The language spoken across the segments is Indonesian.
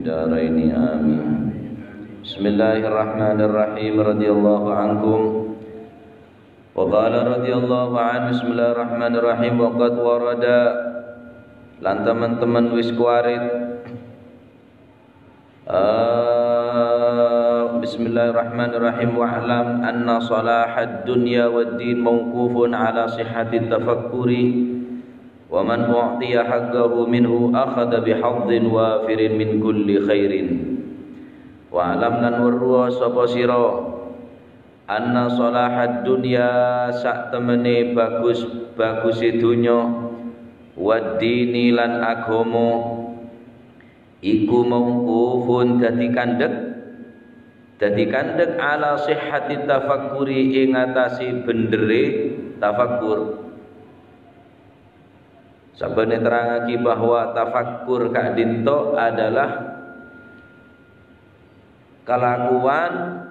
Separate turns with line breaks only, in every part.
daraini amin. Bismillahirrahmanirrahim. Radhiyallahu ankum wa qala radhiyallahu an. Bismillahirrahmanirrahim. Wa qad warada lan teman-teman wis kuarit. Bismillahirrahmanirrahim. Wa'lam anna salahad dunya wad din mawqufun ala sihhati tafakkuri wa man u'tiya haqqahu minhu akhadha bihadhin wafirin min kulli khairin. Wa alam lan warwa sapa sira anna salahad dunya sak temene bagus dunya wad dini lan agama iku mauqufun dadi kandhek ala sihhati tafakkuri ing atase bendere tafakkur. Sabene terangake bahwa tafakkur kak dinto adalah kelakuan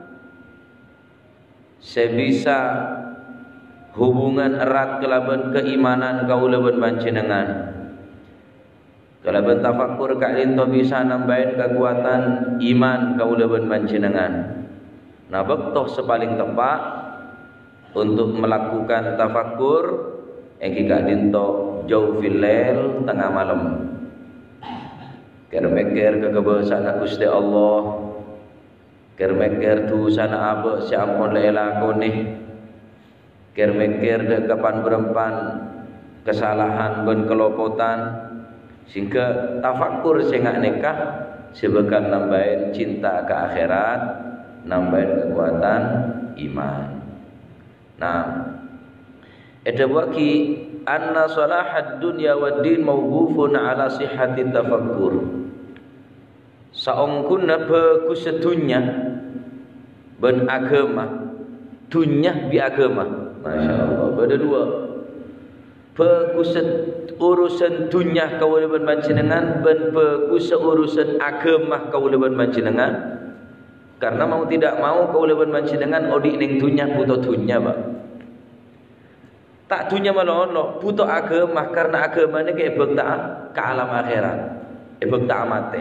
sebisa hubungan erat kelaban keimanan kaulaban panjenengan. Kelaban tafakkur kak dinto bisa nambahin kekuatan iman kaulaban panjenengan. Nah, bektoh sepaling tepat untuk melakukan tafakkur yang kak dinto jauh filel tengah malam. Ker-meker kekebasan Gusti Allah. Ker-meker tu sana apa si ampun lela kone. Ker-meker de kapan berempan kesalahan ben kelopotan. Sehingga tafakkur sengak nekah sebagai nambahin cinta ke akhirat, nambahin kekuatan iman. Nah, ada waki anna salahad dunya wad din mawqufun ala sihhati tafakkur. Saongkunna bagus sedunya ben agama, dunya bi agama. Masyaallah, beda dua. Bagus urusan dunya kaulaban panjenengan ben bagus urusan agama kaulaban panjenengan. Karena mau tidak mau kaulaban panjenengan odik ning dunya butuh dunya, Pak. Tak dunia malah butuh agama karena agama ini kayak bekta ke alam akhirat, bekta amate.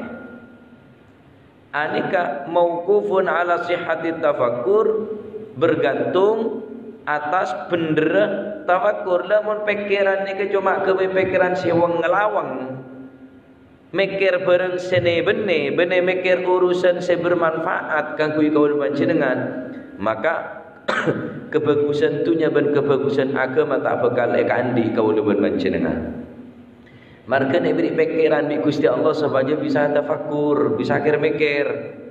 Anika mauqufun ala sihhati tafakkur bergantung atas bendera tafakkur. Lamun pikiran ini cuma kepikiran si wong ngelawang, mikir bareng sene bene mikir urusan se bermanfaat kanggo kaul panjenengan, maka kebagusan dunia dan kebagusan agama tak bakal ekandi kaulaban panjenengan. Marga nek beri pikiran bi Gusti Allah supaya bisa tafakkur, bisa mikir.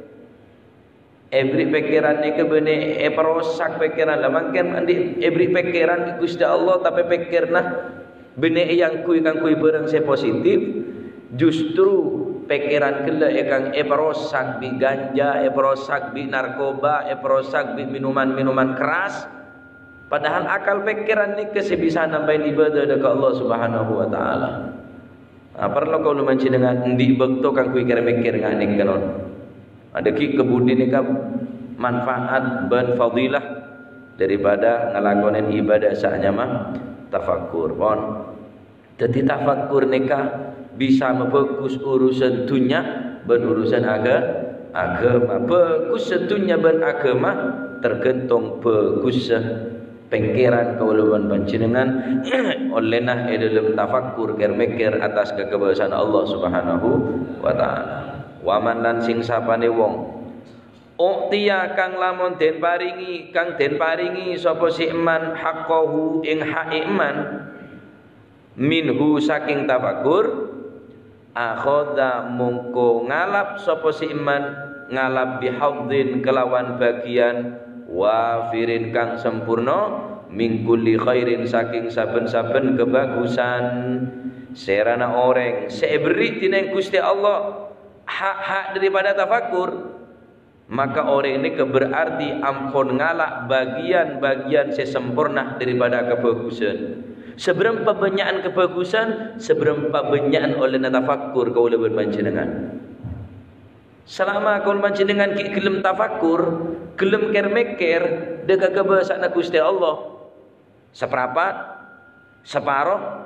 Beri pikiran ni ke bene perosak pikiran lah mungkin andi beri pikiran bi Gusti Allah tapi pikirna bene yang kui barang se positif justru pikiran kela ekang perosak bi ganja, perosak bi narkoba, perosak bi minuman keras. Padahal akal pikiran ni kesebisa nambahin ibadah dekat Allah Subhanahu wa taala. Perlu kau lumayan dengan ndi bekto kang kui mikir nganik kanon. Ada ki kebudi ni kan manfaat ban fadilah daripada ngelakonin ibadah saknya mah tafakkur. Pon. Jadi tafakkur nikah bisa memfokus urusan dunia dan urusan agama. Bagus sedunia dan agama tergantung bagus pikiran kaulaban panjenengan olehna dalam tafakkur mikir atas kekebasan Allah Subhanahu wa taala. Waman lan sing sapane wong uqtiya kang lamun den paringi sapa si iman haqqahu ing hak iman minhu saking tafakkur akhadha mungko ngalap sapa si iman ngalap bihadzin kelawan bagian wafirin kang sempurna min kulli khairin saking saben-saben kebagusan. Serana orang seberi tineng Gusti Allah hak-hak daripada tafakkur, maka orang ini berarti ampun ngalak bagian-bagian sesempurna daripada kebagusan. Seberapa banyakan kebagusan, seberapa banyakan oleh tafakkur kaulaban panjenengan. Selama kaul panjenengan gelem tafakkur, gelem mikir dekat kebasan Gusti Allah, seprapat, separuh,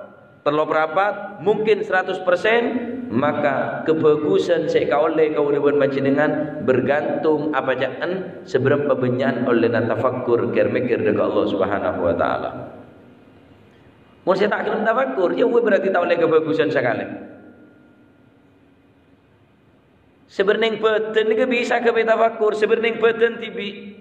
terlalu rapat, mungkin 100%, maka kebagusan saya kaulai kauliban panjenengan bergantung apa jangan seberapa benyan oleh tafakkur mikir dekat Allah Subhanahu wa taala. Mun saya tak kelem tafakkur, ya berarti tak oleh kebagusan sekali. Sebenarnya beten ke bisa ke tafakkur, sebenarnya beten tibi.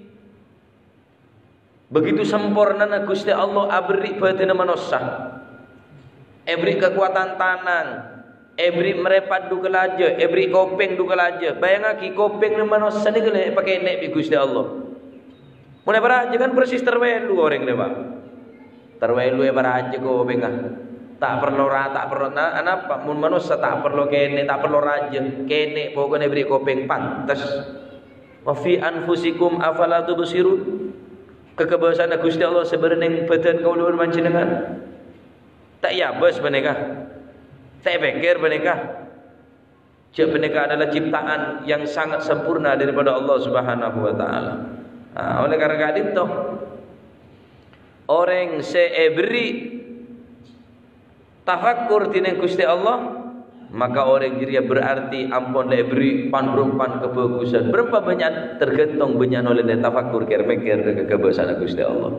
Begitu sempurna na Gusti Allah abri beten manusia. Ebri kekuatan tanang, ebri merepat du kelaja, ebri kopeng du kelaja. Bayang lagi kopeng ni manusia ni kena pakai nek bi Gusti Allah. Mulai beraja kan persis terwelu orang ni pak. Terwelu beraja kopeng ah. Tak perlu tak perlu apa? Mun manusia tak perlu kene, tak perlu raja. Kene pokoknya beri kopeng pantas. Wa fi anfusikum afala tubsirun. Kekebasan Gusti Allah sebenarnya badan kau luar panjenengan. Tak ya bos benekah. Tak pikir benekah. Jika benekah adalah ciptaan yang sangat sempurna daripada Allah Subhanahu wa taala. Oleh karena itu orang seebri tafakkur tineng Gusti Allah, maka orang jiria berarti ampun lebri pan kebagusan. Berapa banyak tergantung banyak oleh tafakkur mikir kebagusan Gusti Allah.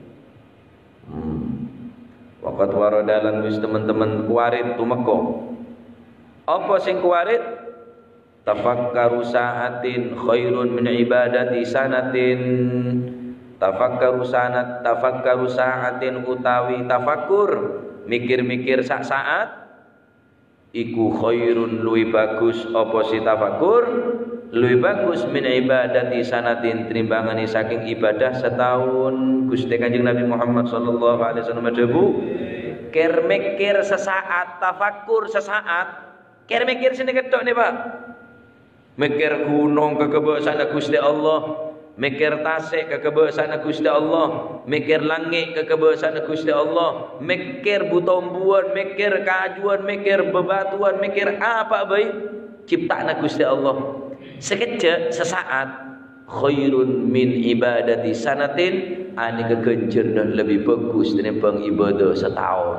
Waqat waradalan wis teman-teman kuarit tumeko. Apa sing kuarit? Tafakkaru sa'atin khairun min ibadati sanatin. Tafakkaru sa'atin utawi tafakkur mikir-mikir sak saat iku khairun luwih bagus apa si tafakkur luwih bagus min ibadati sanatin tinimbangane saking ibadah setahun. Gusti Kanjeng Nabi Muhammad sallallahu alaihi wasallam debu ker mikir sesaat tafakkur sesaat ker mikir sini ketok nih Pak, mikir gunung kekebasan Gusti Allah, mikir tasik kekebasan Gusti Allah, mikir langit kekebasan Gusti Allah, mikir butombuan, mikir kajuan, mikir bebatuan, mikir apa baik ciptaan Gusti Allah. Sekejap sesaat khairun min ibadati sanatin, ani kegenjer lebih bagus daripada ibadah setahun.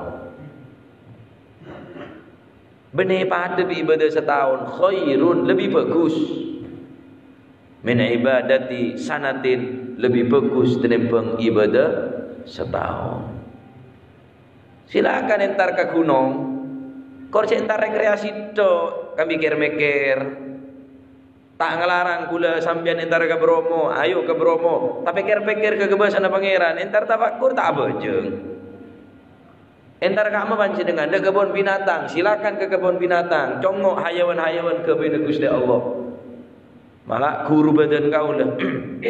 Benih pada ibadah setahun khairun lebih bagus min ibadati sanatin, lebih bagus daripada ibadah setahun. Silakan entar ke gunung, kau entar rekreasi to, kami mikir-mikir. Tak ngelarang kula sampean entar ke Bromo, ayo ke Bromo. Tapi pikir-pikir ke kebebasan pangeran, entar tafakkur tak bejeng. Entar kamu panjenengan ke kebun binatang, silakan ke kebun binatang, congok hayawan-hayawan ke bina Gusti Allah. Malah guru badan kau lah.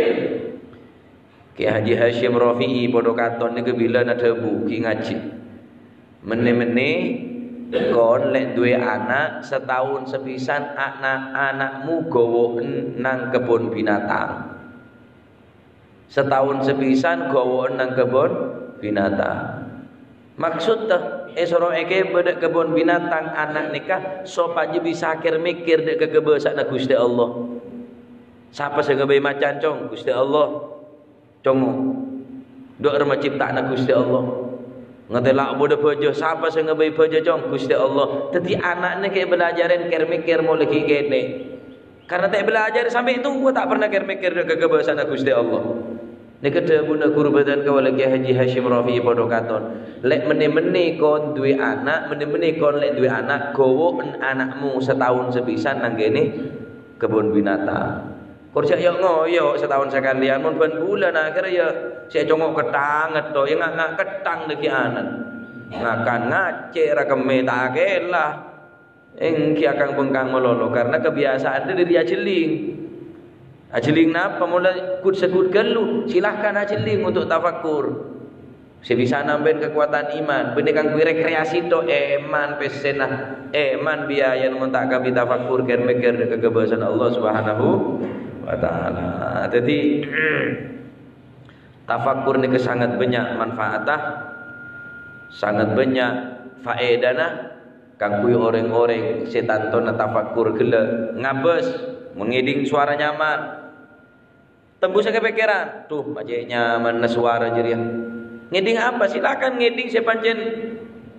Ki Haji Hashim Rafi'i podo katon ni kebila nak debu ki ngaji. Mene-mene kon lek duwe anak setahun sepisan anak-anakmu gowo nang kebun binatang. Setahun sepisan gowo nang kebun binatang. Maksud dah esoro eke bedek kebun binatang anak nikah sopaje bisa akhir mikir dek kekebesan Gusti Allah. Siapa sing ngebai macan cong Gusti Allah. Congo. Dok rema ciptaan Gusti Allah. Ngetelak bodoh bojo siapa sing ngebai bojo cong Gusti Allah. Dadi anakne kayak belajarin ker mikir mau lagi kene. Karena tak belajar sampai itu gua tak pernah ker mikir dek kekebesan Gusti Allah. Ni kata bunda guru badan kau lagi Haji Hashim Rafi'i podo katon. Lek meni-meni kon duwe anak, meni-meni kon lek duwe anak, gowo anakmu setahun sepisan nang kene kebun binatang. Korja yo ngoyo setahun sekalian mun ban bulan akhirnya ya saya congok ketang to, ya ngak ketang deki anak. Ngakan ngace ra keme tak kelah. Engki akang bengkang melolo karena kebiasaan dia jeling. Ajeling napa mulai sekut gelu silahkan ajeling untuk tafakkur. Sebisa nambahin kekuatan iman. Benih kang kui rekreasi to eman pesena eman biaya mun tak kami tafakkur ker mikir kebebasan Allah Subhanahu wa taala. Jadi tafakkur ni sangat banyak manfaatah, sangat banyak faedahna. Kang kui orang-orang setan to na tafakkur gele ngabes mengiding suara nyaman. Tembus ke pikiran, tuh macam nyaman suara jeria. Ngiding apa? Silakan ngiding sepanjen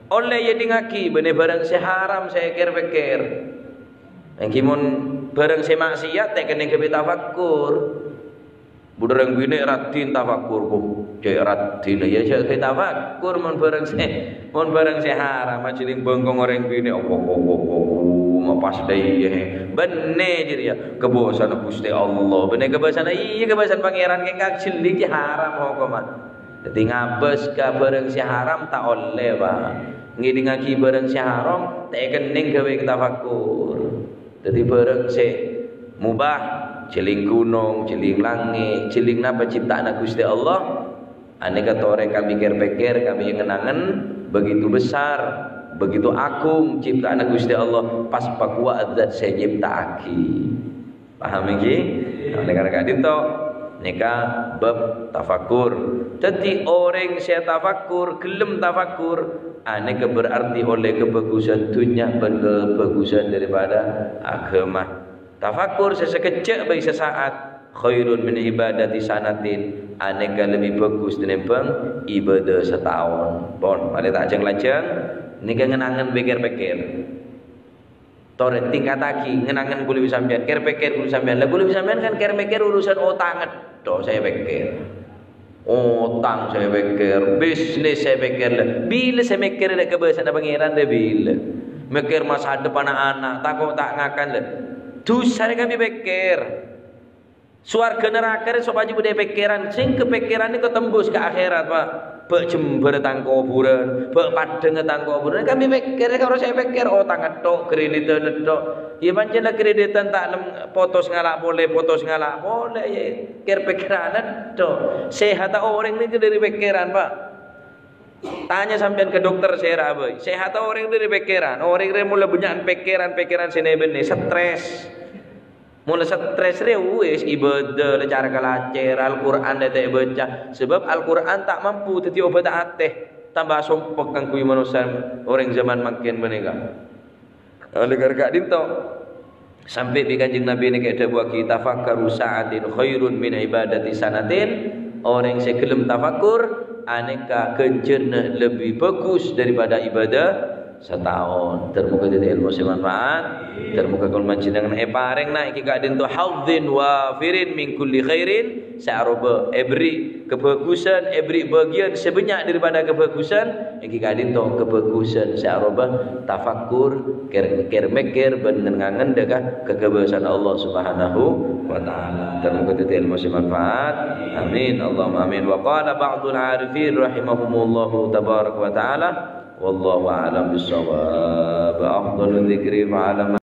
oleh ya dingaki bene barang seharam saya pikir yang kimun barang se maksiat tak kena ke tafakkur budarang bini ratin tafakkur ko jaya ratin ya jaya ke tafakkur mon barang se haram maciling bengkong orang bini pas dai benne jadi ya kebosan Gusti Allah bene kebasan iya kebasan pangeran ke kak cilik haram hukuman jadi ngabes ka barang si haram tak oleh ba ngidi ngaki barang si haram tak kening gawe tafakkur jadi barang si mubah ciling gunung ciling langit ciling napa ciptaan Gusti Allah aneka tore kami pikir kami ngenangan begitu besar begitu agung ciptaan Gusti Allah pas pakwa zat saya nyiptaaki paham iki negara dito nika bab tafakur jadi orang saya tafakur gelem tafakur aneka berarti oleh kebagusan dunia dan kebagusan daripada agama tafakur sesekejap bagi sesaat khairun min ibadati sanatin aneka lebih bagus daripada ibadah setahun pon mari tak ajeng-lajeng nika ngenangan pikir-pikir tore tingkat lagi ngenangan kulit sampean pikir kulit sampean lah kulit sampean kan pikir urusan otak do saya pikir utang saya pikir bisnis saya pikir bila saya mikir ada kebiasaan pangeran deh bila mikir masa depan anak takut tak ngakan lah dosa kami pikir suarga neraka so wajib bude pikiran sing kepikiran ini ketembus ke akhirat Pak bek jember tang kuburan bek padeng tang kuburan kami pikir kalau saya pikir oh tangan tok kreditan tok ya pancen kreditan tak potos ngalak boleh ya kir pikiran tok sehat orang ini dari pikiran Pak tanya sampean ke dokter saya boy sehat orang dari pikiran orang ini mulai banyak pikiran sini benih stres mulai stres wis ibadah cara kalacer Al-Qur'an tak baca sebab Al-Qur'an tak mampu teti obat hati tambah sompok kang kuwi manusia orang zaman makin menika oleh karena dinto sampai di kanjeng Nabi ini kayak buat kita tafakkaru sa'atin khairun min ibadati sanatin orang yang gelem tafakkur aneka kejerna lebih bagus daripada ibadah setahun termuka jadi ilmu semanfaat termuka kul mancinangan pareng na iki kadin tu hadzin wafirin min kulli khairin sa'ruba every kebagusan every bagian sebanyak daripada kebagusan iki kadin tu kebagusan sa'ruba tafakkur ker mikir benengangan dagah kekebasan Allah Subhanahu wa taala termuka jadi ilmu semanfaat amin Allahumma amin wa qala ba'dul arifin rahimahumullahu tabaraka wa taala والله أعلم بالصواب أفضل الذكر مع